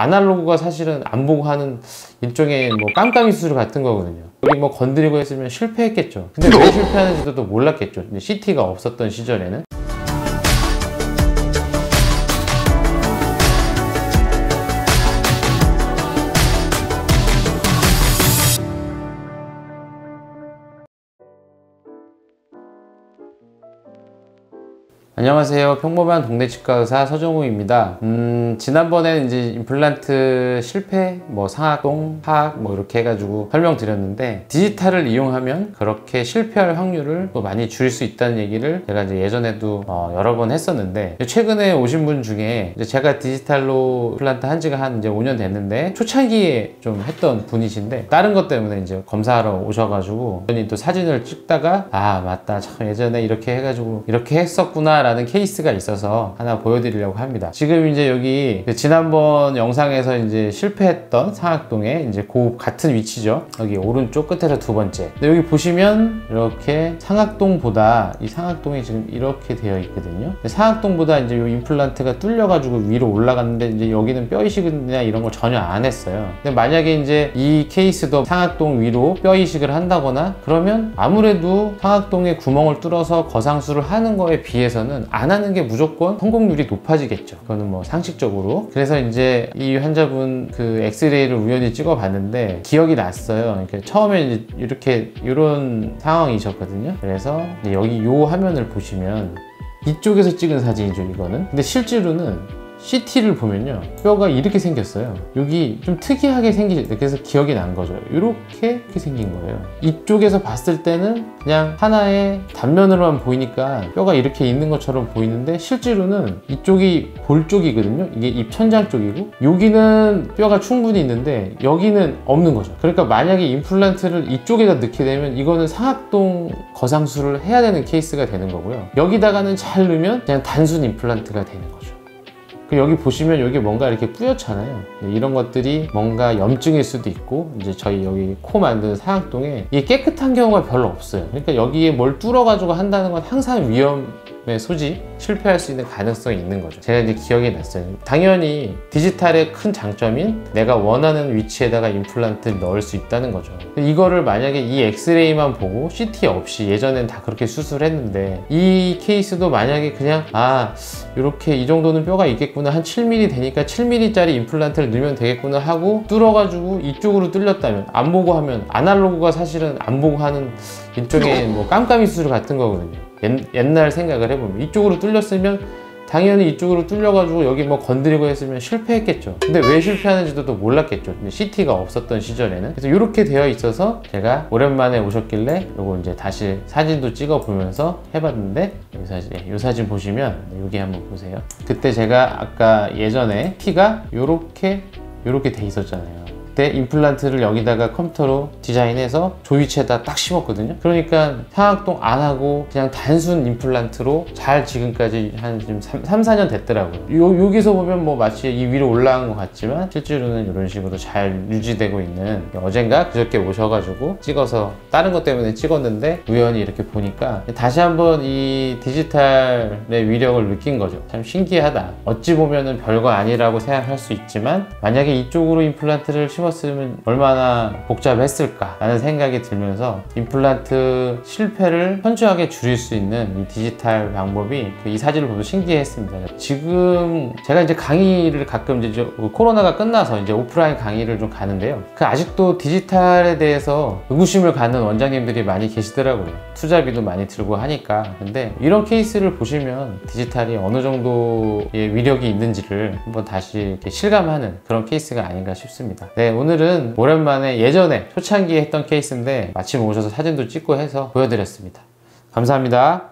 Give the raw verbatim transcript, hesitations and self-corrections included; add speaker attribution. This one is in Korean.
Speaker 1: 아날로그가 사실은 안 보고 하는 일종의 뭐 깜깜이 수술 같은 거거든요. 여기 뭐 건드리고 했으면 실패했겠죠. 근데 왜 실패하는지도 또 몰랐겠죠. 씨티가 없었던 시절에는. 안녕하세요. 평범한 동네 치과 의사 서정우입니다. 음, 지난번에는 이제 임플란트 실패, 뭐 상악동, 하악 뭐 이렇게 해가지고 설명드렸는데, 디지털을 이용하면 그렇게 실패할 확률을 또 많이 줄일 수 있다는 얘기를 제가 이제 예전에도 어, 여러 번 했었는데, 최근에 오신 분 중에 이제 제가 디지털로 임플란트 한 지가 한 이제 오 년 됐는데, 초창기에 좀 했던 분이신데 다른 것 때문에 이제 검사하러 오셔가지고 또 사진을 찍다가 아 맞다, 참 예전에 이렇게 해가지고 이렇게 했었구나 라는 케이스가 있어서 하나 보여드리려고 합니다. 지금 이제 여기 지난번 영상에서 이제 실패했던 상악동에 이제 그 같은 위치죠. 여기 오른쪽 끝에서 두 번째. 근데 여기 보시면 이렇게 상악동보다 이 상악동이 지금 이렇게 되어 있거든요. 상악동보다 이제 이 임플란트가 뚫려가지고 위로 올라갔는데, 이제 여기는 뼈 이식이나 이런 걸 전혀 안 했어요. 근데 만약에 이제 이 케이스도 상악동 위로 뼈 이식을 한다거나 그러면 아무래도 상악동에 구멍을 뚫어서 거상술을 하는 거에 비해서는 안 하는 게 무조건 성공률이 높아지겠죠. 그거는 뭐 상식적으로. 그래서 이제 이 환자분 그 엑스레이를 우연히 찍어 봤는데 기억이 났어요. 그러니까 처음에 이제 이렇게 이런 상황이셨거든요. 그래서 이제 여기 요 화면을 보시면 이쪽에서 찍은 사진이죠, 이거는. 근데 실제로는 씨티를 보면요, 뼈가 이렇게 생겼어요. 여기 좀 특이하게 생기죠. 그래서 기억이 난 거죠. 이렇게 이렇게 생긴 거예요. 이쪽에서 봤을 때는 그냥 하나의 단면으로만 보이니까 뼈가 이렇게 있는 것처럼 보이는데, 실제로는 이쪽이 볼 쪽이거든요. 이게 입천장 쪽이고, 여기는 뼈가 충분히 있는데 여기는 없는 거죠. 그러니까 만약에 임플란트를 이쪽에다 넣게 되면 이거는 상악동 거상술을 해야 되는 케이스가 되는 거고요. 여기다가는 잘 넣으면 그냥 단순 임플란트가 되는 거죠. 여기 보시면 여기 뭔가 이렇게 뿌옇잖아요. 이런 것들이 뭔가 염증일 수도 있고, 이제 저희 여기 코 만드는 상악동에 이게 깨끗한 경우가 별로 없어요. 그러니까 여기에 뭘 뚫어가지고 한다는 건 항상 위험의 소지, 실패할 수 있는 가능성이 있는 거죠. 제가 이제 기억이 났어요. 당연히 디지털의 큰 장점인 내가 원하는 위치에다가 임플란트를 넣을 수 있다는 거죠. 이거를 만약에 이 엑스레이만 보고 씨티 없이, 예전엔 다 그렇게 수술했는데, 이 케이스도 만약에 그냥 아 이렇게 이 정도는 뼈가 있겠구나, 한 칠 밀리미터 되니까 칠 밀리미터짜리 임플란트를 넣으면 되겠구나 하고 뚫어가지고 이쪽으로 뚫렸다면, 안 보고 하면, 아날로그가 사실은 안 보고 하는 일종의 뭐 깜깜이 수술 같은 거거든요. 옛, 옛날 생각을 해보면 이쪽으로 뚫렸으면 당연히 이쪽으로 뚫려가지고 여기 뭐 건드리고 했으면 실패했겠죠. 근데 왜 실패하는지도 또 몰랐겠죠. 씨티가 없었던 시절에는. 그래서 이렇게 되어 있어서 제가 오랜만에 오셨길래 요거 이제 다시 사진도 찍어 보면서 해봤는데, 이 사진, 이 사진 보시면 여기 한번 보세요. 그때 제가 아까 예전에 티가 요렇게 요렇게 돼 있었잖아요. 그때 임플란트를 여기다가 컴퓨터로 디자인해서 조위치에다 딱 심었거든요. 그러니까 상악동 안 하고 그냥 단순 임플란트로 잘 지금까지 한 지금 삼, 사 년 됐더라고요. 요, 여기서 보면 뭐 마치 이 위로 올라간 것 같지만 실제로는 이런 식으로 잘 유지되고 있는, 어젠가 그저께 오셔가지고 찍어서 다른 것 때문에 찍었는데 우연히 이렇게 보니까 다시 한번 이 디지털의 위력을 느낀 거죠. 참 신기하다. 어찌 보면은 별거 아니라고 생각할 수 있지만, 만약에 이쪽으로 임플란트를 심었으면 얼마나 복잡했을까 라는 생각이 들면서 임플란트 실패를 현저하게 줄일 수 있는 이 디지털 방법이 이 사진을 보면 신기했습니다. 지금 제가 이제 강의를 가끔 이제 코로나가 끝나서 이제 오프라인 강의를 좀 가는데요. 그 아직도 디지털에 대해서 의구심을 갖는 원장님들이 많이 계시더라고요. 투자비도 많이 들고 하니까. 근데 이런 케이스를 보시면 디지털이 어느 정도의 위력이 있는지를 한번 다시 이렇게 실감하는 그런 케이스가 아닌가 싶습니다. 네, 오늘은 오랜만에 예전에 초창기에 했던 케이스인데 마침 오셔서 사진도 찍고 해서 보여드렸습니다. 감사합니다.